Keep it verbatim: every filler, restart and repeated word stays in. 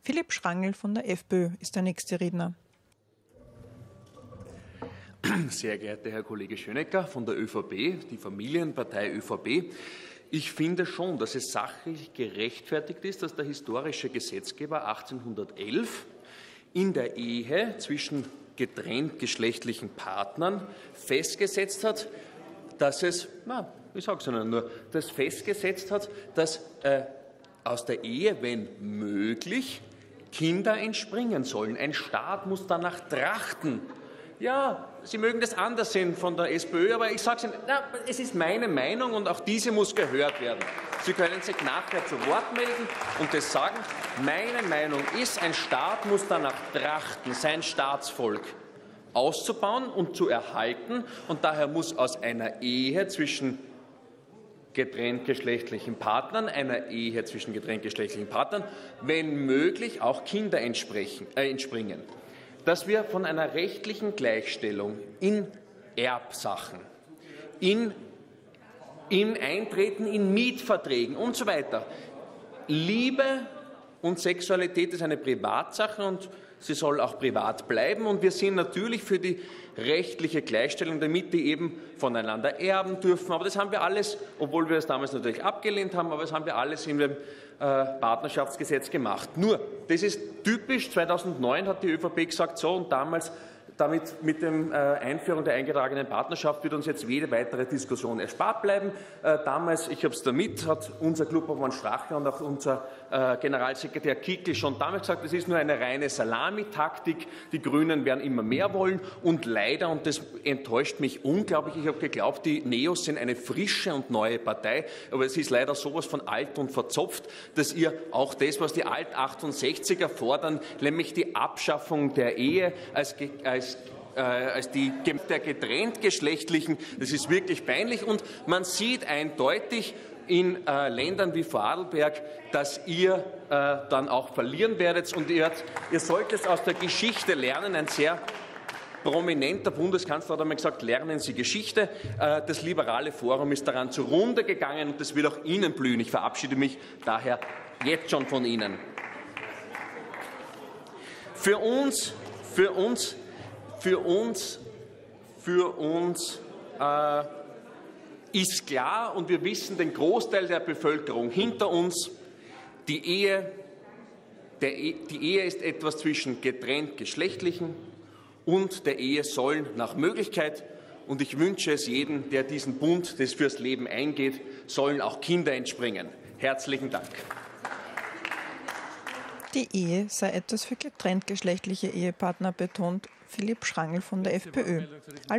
Philipp Schrangl von der FPÖ ist der nächste Redner. Sehr geehrter Herr Kollege Schönecker von der ÖVP, die Familienpartei ÖVP. Ich finde schon, dass es sachlich gerechtfertigt ist, dass der historische Gesetzgeber achtzehnhundertelf in der Ehe zwischen getrennt geschlechtlichen Partnern festgesetzt hat, dass es, na, ich sage es Ihnen nur, dass festgesetzt hat, dass äh, aus der Ehe, wenn möglich, Kinder entspringen sollen. Ein Staat muss danach trachten. Ja, Sie mögen das anders sehen von der SPÖ, aber ich sage es Ihnen, na, es ist meine Meinung und auch diese muss gehört werden. Sie können sich nachher zu Wort melden und das sagen. Meine Meinung ist, ein Staat muss danach trachten, sein Staatsvolk auszubauen und zu erhalten. Und daher muss aus einer Ehe zwischen getrennt geschlechtlichen Partnern, einer Ehe zwischen getrennt geschlechtlichen Partnern, wenn möglich auch Kinder entsprechen, äh, entspringen. Dass wir von einer rechtlichen Gleichstellung in Erbsachen, in, in Eintreten in Mietverträgen und so weiter. Liebe und Sexualität ist eine Privatsache und sie soll auch privat bleiben. Und wir sind natürlich für die rechtliche Gleichstellung, damit die eben voneinander erben dürfen. Aber das haben wir alles, obwohl wir es damals natürlich abgelehnt haben, aber das haben wir alles in dem äh, Partnerschaftsgesetz gemacht. Nur, das ist typisch, zweitausendneun hat die ÖVP gesagt, so und damals, damit mit der äh, Einführung der eingetragenen Partnerschaft wird uns jetzt jede weitere Diskussion erspart bleiben. Äh, damals, ich habe es damit, hat unser Klubobmann Strache und auch unser äh, Generalsekretär Kickl schon damals gesagt, das ist nur eine reine Salamitaktik. Die Grünen werden immer mehr wollen und leider, und das enttäuscht mich unglaublich, ich habe geglaubt, die Neos sind eine frische und neue Partei, aber es ist leider sowas von alt und verzopft, dass ihr auch das, was die Alt-achtundsechziger fordern, nämlich die Abschaffung der Ehe als, als als die der getrenntgeschlechtlichen, das ist wirklich peinlich und man sieht eindeutig in äh, Ländern wie Vorarlberg, dass ihr äh, dann auch verlieren werdet und ihr, ihr sollt es aus der Geschichte lernen, ein sehr prominenter Bundeskanzler hat einmal gesagt, lernen Sie Geschichte. Äh, das liberale Forum ist daran zugrunde gegangen und das wird auch Ihnen blühen. Ich verabschiede mich daher jetzt schon von Ihnen. Für uns, für uns Für uns, für uns äh, ist klar, und wir wissen den Großteil der Bevölkerung hinter uns, die Ehe, der e die Ehe ist etwas zwischen getrennt Geschlechtlichen und der Ehe sollen nach Möglichkeit, und ich wünsche es jedem, der diesen Bund, das fürs Leben eingeht, sollen auch Kinder entspringen. Herzlichen Dank. Die Ehe sei etwas für getrenntgeschlechtliche Ehepartner, betont Philipp Schrangl von der FPÖ.